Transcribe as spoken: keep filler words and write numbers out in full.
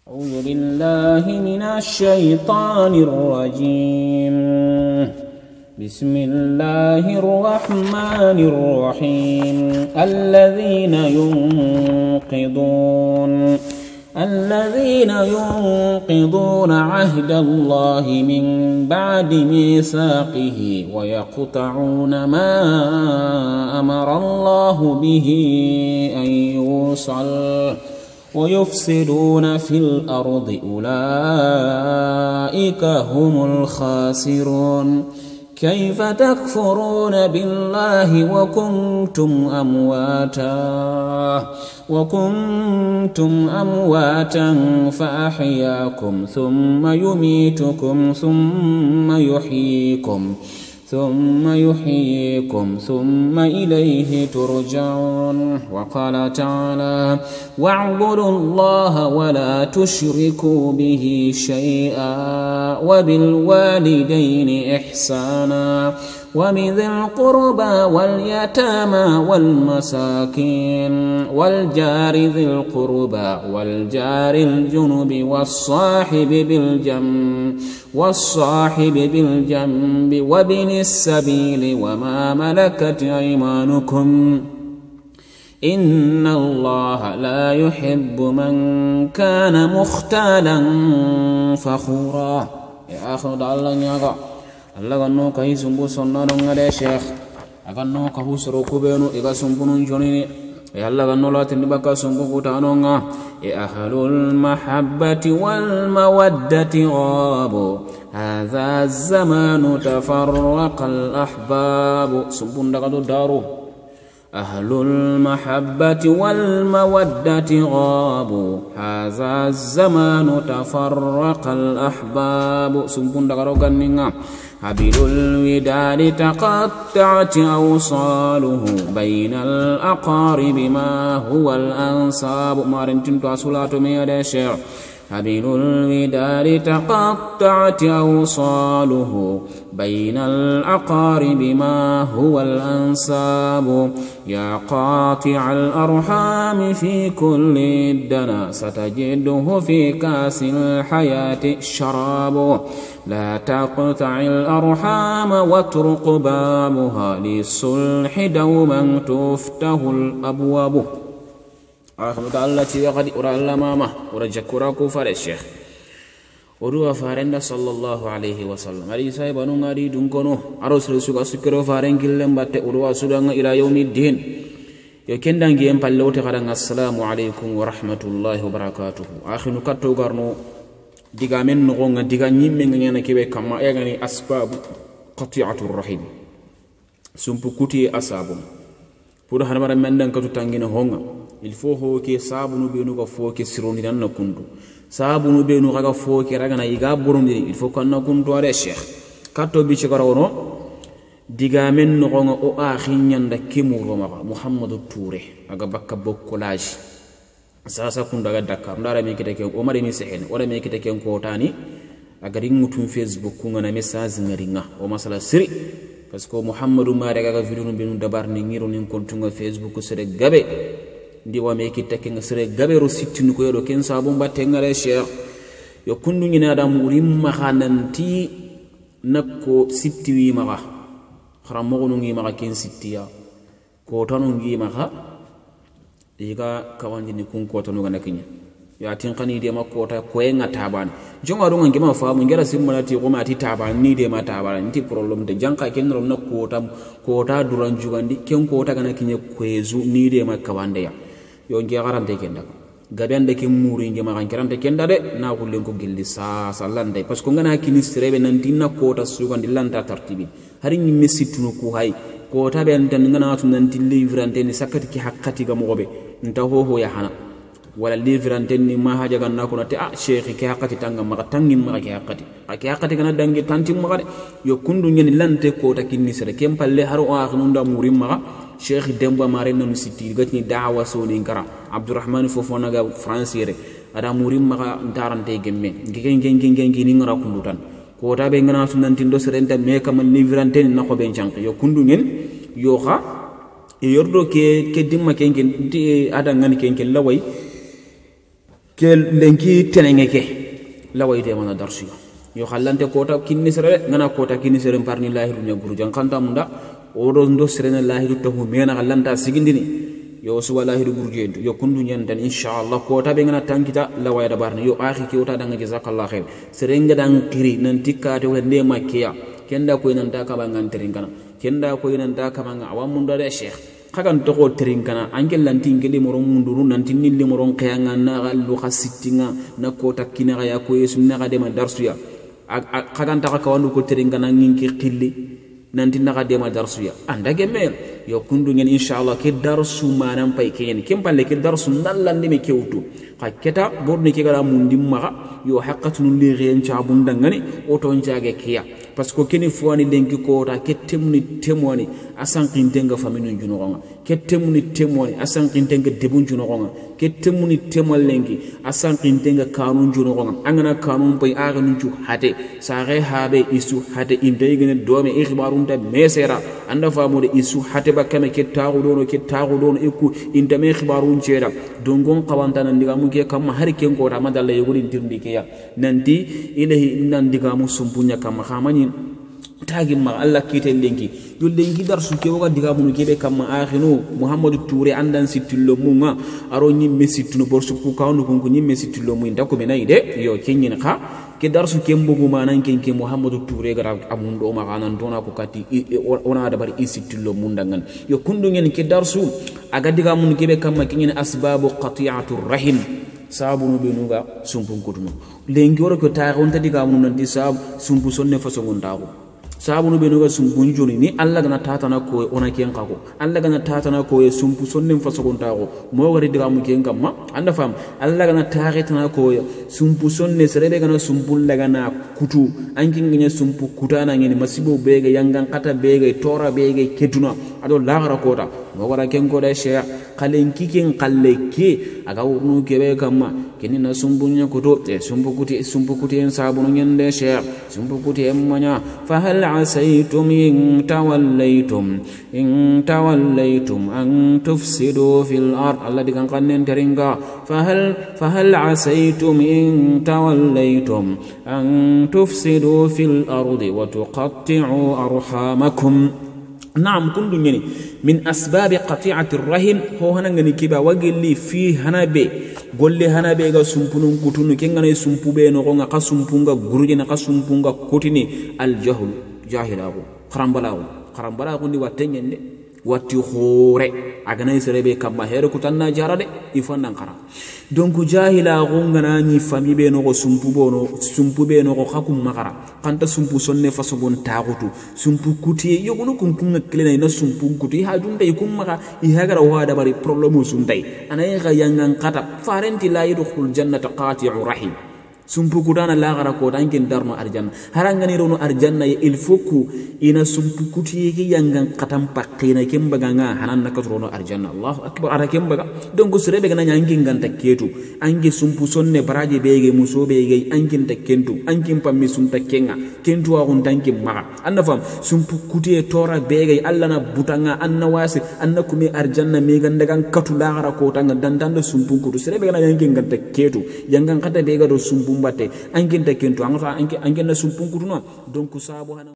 أعوذ بالله من الشيطان الرجيم. بسم الله الرحمن الرحيم. الذين ينقضون الذين ينقضون عهد الله من بعد ميثاقه ويقطعون ما أمر الله به أن يوصل ويفسدون في الأرض أولئك هم الخاسرون. كيف تكفرون بالله وكنتم أمواتا وكنتم أمواتا فأحياكم ثم يميتكم ثم يحييكم ثم يحييكم ثم إليه ترجعون. وقال تعالى: واعبدوا الله ولا تشركوا به شيئا وبالوالدين إحسانا وبذي القربى واليتامى والمساكين والجار ذي القربى والجار الجنب والصاحب بالجنب والصاحب بالجنب وابن السبيل وما ملكت أيمانكم إن الله لا يحب من كان مختالا فخورا. يا أخي الله نياغا الله غنو كاي سمبو سنانو ngade sheikh aganno ka husro kubenu iga sumbunun jonini يا الله غنو لا تنبكا سمبو كوتانونغا يا أهل المحبة والمودة غابوا هذا الزمان تفرق الأحباب سمبون دغدو دارو أهل المحبة والمودة غابوا هذا الزمان تفرق الأحباب سمبون دغدو غنينغا حبل الوداد تقطعت أوصاله بين الأقارب ما هو الأنصاب مارنتين تواصلات ميادة شير حبل الوداد تقطعت أوصاله بين الأقارب ما هو الأنصاب يا قاطع الأرحام في كل الدنا ستجده في كاس الحياة شراب لا تقطع الأرحام واترك بابها للصلح دوما تفتح الأبواب. أحمد الله تي غادي ورا الله ماما ورا جكورا كفار الشيخ وروا فارندا صلى الله عليه وسلم علي سايبانو غادي دونكونو اروس رسوك سكرو فارن كيلم بات وروا سودان الى يوم الدين يو كندانغي ام بالوتي خدان السلام عليكم ورحمه الله وبركاته. اخنو كاتو غارنو ديغا من نغو ديغا نيمي نغي كيبي كما اغاني اسباب قطيعه الرحم سمبو كوتي اسابو pour hanamara mendan katu tangina honga il faut ho ke sabunu be no ko fo ke sirondi nan na kundu sabunu be no ga fo ke raga na iga borundi il faut kan na kundu are cheikh katto bi ci garono diga men no gonga o akhi nyanda kimu roma muhammadu touré aga bakka bokkolage sasa kunda ga dakar ndara mi kite ke o mari mi sehen wala mi kite ke ko tani aga ringutum facebook ku ngana message ngaringa o masala siri parce que muhammadu mare ga video binu dabar ni ngiro ni kontunga facebook sere gabe ndi wa me kitake nga sere gabe ro sittinu ko yodo ken sabu mbatte ngare cheikh yo kundu ni adam urim ma khananti nakko sitti ma ga kharam mo ngi ma ken sittiya ko tanu ngi ma ha diga kawandi ni kun ko tanu ga nakinya ya tin qani de makota ko en ataban jonga do ngi ma faamu ngera simmanati ko mati taban ni de ma taban nti problem de janka ken ron na kota kota duran jugandi ken kota kana kinye kwezu ni de ma kawande ya yo ngi garante ken dak gabende ke muri ngi ma kan kirante ken dade na ko len ko gilli sa sallande parce que ngana kini sirebe nan tinna kota sugandi lanta tartibi hari ni mesituno ko hay kota be tan ngana tun nan tillivrante ni sakati ki hakkati ga mo be nta ho ho ya hana wala livrante ni ma haja ganna ko nati ah sheikh ke hakati tanga ma tangi ma ke hakati ke hakati kana dangi tanti ma gade yo kundu ngeni lante ko ta kinni sere kem palle haru akhnu nda murim ma sheikh demba mare nanu siti gatni da'wa soni ngara abdurrahman fofona ga franciere ada murim ma ntarante gemme ngen ngen ngen ngen ni ngara kundu tan ko ta be ngana sunan tindo sere nta me kam livrante ni nako be jank yo kundu ngen yo kha yordo ke ke dimma ke ngen ada ngani ke ngen lawai ke lenki tenengeke lawayde mana darsu yo khallante kota kinni sere ngana kota kinni sere parni lahiru nya guru jan kanta munda odo ndo sere na lahiru to mena khallanta sigindini yo su lahiru guru jendu yo kundu nyen dan inshallah kota be ngana tankita lawayda barni yo akhi ki wota danga jazakallahu khair sere ngadan kiri nan tikkate wende makkiya kenda ko inanta ka bangan terinkana kenda ko inanta ka banga awam munda de sheikh kagan to ko terinkana angel lanti ngeli moron munduru nanti nilli moron kayanga na galu khasittinga na ko takkina ya ko yesu na ga de ma darsuya kagan ta ka wandu ko terinkana nginki qilli nanti na ga de ma darsuya andage mel yo kundu ngen inshallah ke darsu manam pay ken kem palle ke darsu nallandi me kewtu haketa borni ke gara mundim maga yo haqqatun li ren chabun dangani oton jage kiya parce que keni fuani lenki ko ta kettemni temoni asan qintenga faminu junugonga kettemni temoni asan qintenga debun junugonga kettemni temal lenki asan qintenga kanun junugonga angana kanun pay aganu ju hate sare habe isu hate indegene dome ikhbarun ta mesera anda famude isu hate bakame kettago dono kettago dono eku indame ikhbarun jera dongon qawantana ndiga muke kam har ken ko ta madalla yugudi dirndi ke ya nanti ilahi nan diga mu sumpunya kam khamani tagi ma Allah kite lenki yo lenki dar su ke waga diga munu kebe kam akhinu Muhammadu Touré andan sitillo munga aro nyimme situno borsu ku kawnu ko nyimme sitillo mu ndako be nay de yo kenyin kha ke dar su ke mbugu manan kenke Muhammadu Touré gara amundo ma kanan dona ko kati ona da bari isitillo mun dangan yo kundu ngen ke dar su aga diga munu kebe kam kenyin asbabu qati'atur rahim sabunu benuga sumpun kutuno lenki woro ko ta on tadi ga mun nanti sab sumpu sonne faso ngondago sabunu benuga sumpun joni ni alla gana tatana ko ona ken kako alla gana tatana ko e sumpu sonne faso ngondago mo wari diga mun ken kamma anda fam alla gana taritana ko sumpu sonne serebe gana sumpul daga na kutu ankin ngene sumpu kutana ngene masibo bege yangan kata bege tora bege ketuna ado lagara kota mo wara ken ko da sheya kalen kiken kalle ke aga wonu kebe kamma kenina sumbunya kuto e sumbu kuti sumbu kuti en sabunu nyende sheya sumbu kuti emmanya fa hal asaytum in tawallaytum in tawallaytum an tufsidu fil ard Allah dikan kanen teringa fa hal fa hal asaytum in tawallaytum an tufsidu fil ardi wa tuqatti'u arhamakum نعم كندو يعني من أسباب قطيعة الرحم هو هنا غني كيبا وغلي في هنا بي قول لي هنا بي غا سمبونو كوتونو كين غني سمبو بي نو غا قا سمبونغا غورجينا قا سمبونغا كوتيني الجهل جاهلاغو خرامبلاغو خرامبلاغو ني واتني ني watti khore agana serebe kamma here kutanna jarade ifannan khara donc jahila gongana ni fami be no sumpu bono sumpu be no khakum makara kanta sumpu sonne fasogon tagutu sumpu kuti yogono kun kun klena ina sumpu kuti ha dunde kum maka i hagara wa da bari problème sundai anay ga yangan kata farenti la yadkhul jannata qati'u rahim sumpu kudana la gara ko danken darno arjanna harangani rono arjanna il faut ina sumpu kuti yake yangan katam pakina kembaga nga hanan nakatrono arjanna Allahu akbar ara kembaga donc serebe gana nyangi nganta ketu angi sumpu sonne baraje bege muso bege ankin takentu ankin pammi sum takenga kentu wa on danki maga anda fam sumpu kuti e tora bege alla na butanga anna wasi anna kumi arjanna me gandagan katu la gara ko tanga dandanda sumpu kutu serebe gana nyangi nganta ketu yangan kata bege do sumpu mbate angin takentu anga angin na sumpu kutu no donc sabo hana